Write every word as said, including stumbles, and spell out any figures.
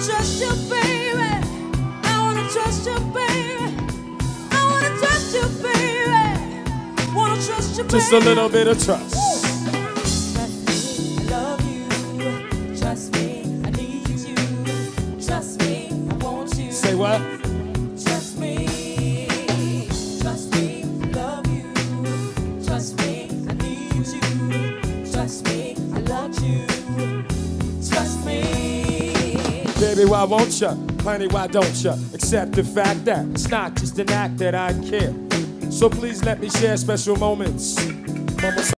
trust you, baby. I wanna trust you, baby. I wanna trust you, baby. Wanna trust you, baby. Just a little bit of trust. Say what? Trust me, trust me, love you. Trust me, I need you. Trust me, I love you. Trust me. Baby, why won't ya? Honey, why don't ya? Accept the fact that it's not just an act that I care. So please let me share special moments. Moments